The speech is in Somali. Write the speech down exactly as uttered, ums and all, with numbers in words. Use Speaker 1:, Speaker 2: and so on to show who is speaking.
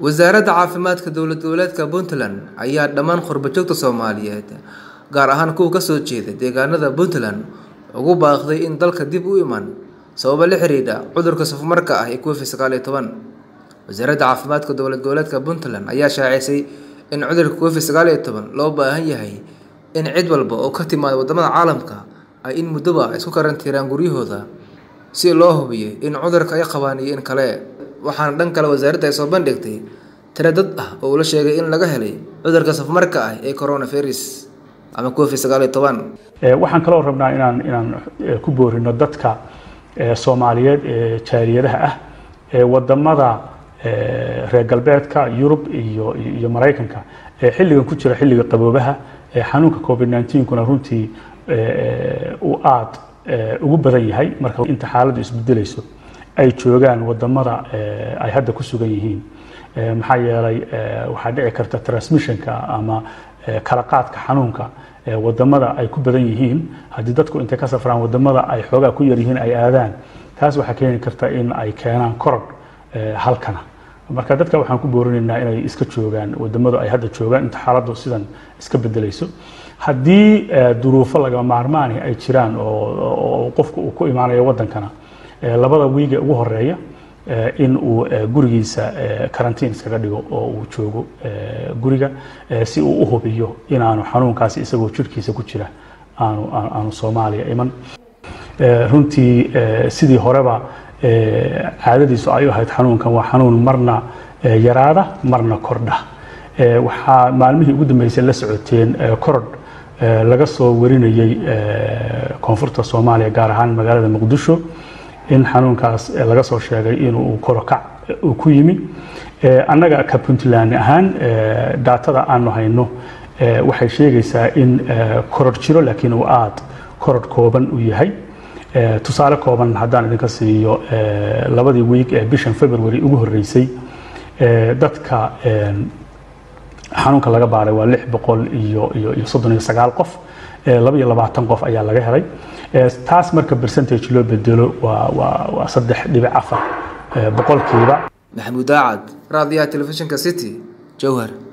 Speaker 1: wasaaradda caafimaadka dowlad goboleedka Puntland ayaa dhammaan qurbo-joogta Soomaaliyeed gaar ahaan kuwa ka soo jeeda deegaanada Puntland ugu baaqday in dalka dib u iman sabab la xiriira cudurka safmarka ah ee Covid sagaal iyo toban. wasaaradda caafimaadka dowlad goboleedka Puntland ayaa shaacisay in cudurka Covid sagaal iyo toban loo baahan yahay in cid walba oo ka timaada wadamada caalamka ay in muddo isku karantiiraan guryahooda si loo hubiyo in cudurka ay qabaan iyo in kale. waxaan dhan kale wasaaradda ay soo bandhigtay tiro dad ah oo la sheegay in laga helay cudurka safmarka ah ee coronavirus ama Covid sagaal iyo toban.
Speaker 2: ee waxaan kale oo rabnaa inaan inaan ku boorino dadka Soomaaliyeed ee jaariyadaha ah ee wadamada reer galbeedka Yurub iyo iyo Mareykanka ee xilligan ku jira xilliga qaboobaha ee xanuunka Covid nineteen kuna runtii uu aad ugu badan yahay marka inta xaaladdu isbedelayso ay joogaan wadamada ay hadda ku sugan yihiin maxaa yeelay waxa dhici karta transmissionka ama kala qaadka xanuunka wadamada ay ku badan yihiin hadii dadku inta ka safraan wadamada ay xoogaa ku yar yihiin ay aadaan taas waxa keeni karta in ay keenaan koror halkana marka dadka waxaan ku boorinaynaa inay iska joogaan wadamada ay hadda joogaan inta xaaladdu sidan iska bedelayso hadii duruufo laga maarmaan ay jiraan oo qofku uu ku imaanayo wadankana labada wiiga ugu horeeya in uu gurigiisa karantiin iskaga dhigo oo uu joogo guriga si uu u hubiyo inaanu xanuunkaasi isagoo jirkiisa ku jira aanu aanu Soomaaliya iman runtii sidii horeba caadadiisu ay ahayd xanuunkan waa xanuun marna yaraada marna kordha waxa maalmihii ugu dambeysay la socoteen korod laga soo warinayay koonfurta Soomaaliya gaar ahaan magaalada Muqdisho in xanuunkaas laga soo sheegay inuu korokac uu ku yimi annaga ka Puntland ahaan daatada aanu hayno waxay sheegaysaa in koror jiro laakiin uu aad koror kooban u yahay tusaale kooban haddaan idinka siiyo labadii week ee bishan February ugu horeysay dadka xanuunka laga baaray waa lix boqol iyo iyo soddon iyo sagaal qof laba iyo labaatan qof ayaa laga helay taas marka percentage loo bedelo waa waa waa saddex dhibic afar boqolkiiba.
Speaker 1: Maxamuud Daacad, raadiyaha telefishinka City, Jowhar.